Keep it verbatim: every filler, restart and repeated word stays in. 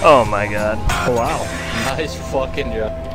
Oh my god. Oh, wow. Nice fucking job.